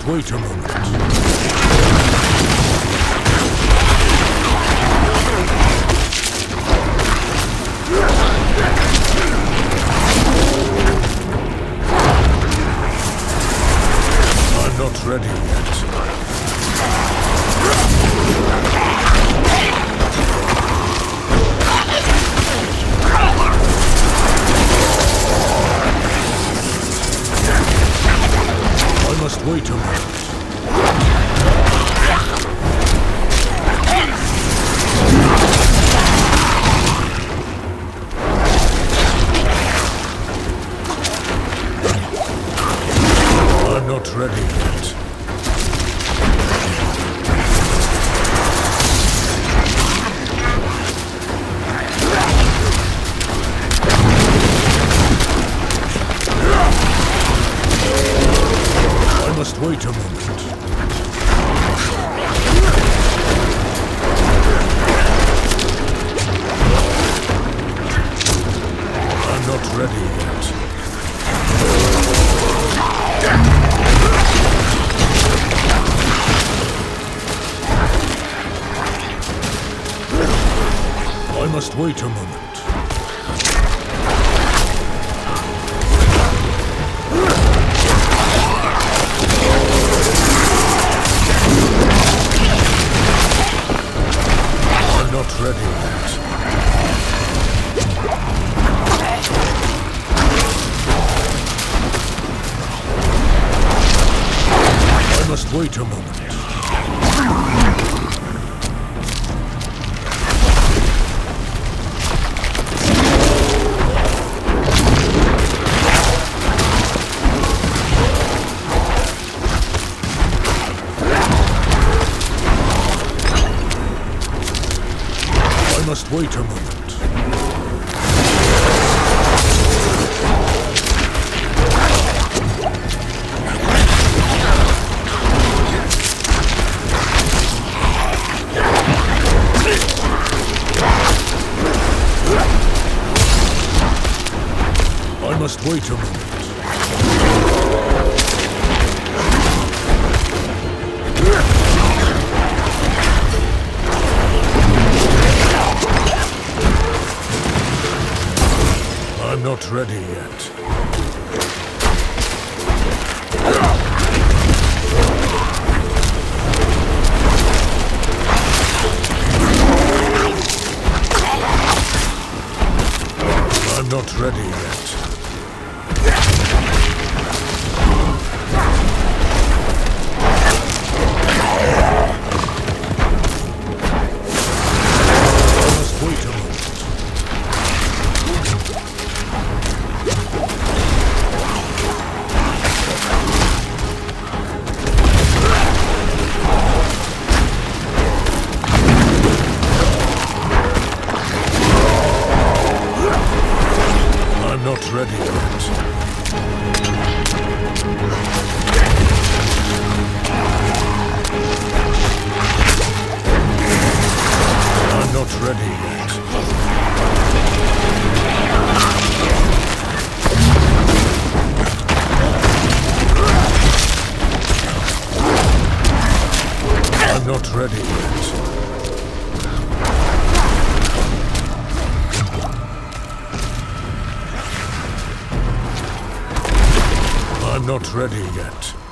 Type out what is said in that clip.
must wait a moment. I'm not ready yet. I must wait a moment. I'm not ready yet. I must wait a moment. I'm not ready yet. I must wait a moment. I'm not ready yet. I must wait a moment. I must wait a moment. I must wait a moment. I'm not ready yet. I'm not ready yet. I must wait a moment. I'm not ready yet. I'm not ready yet. I'm not ready yet. I'm not ready yet.